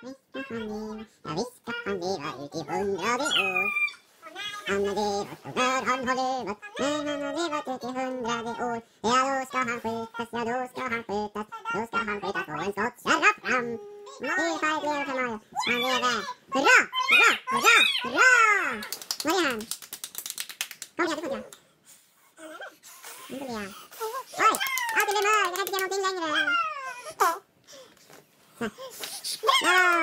Ja, visst ska han leva ut i 100 år. Han har levat och när han har levat, men han har levat ut i 100 år. Ja, då ska han skjutas, ja då ska han skjutas, då ska han skjutas på en skottskärra fram. Fyrfärdigt lever för Mario, han lever. Hurra, hurra, hurra, hurra! Var är han? Kom igen, det får jag. Inte det. Oj, det blev mörkt, jag kan inte göra någonting längre. Ja,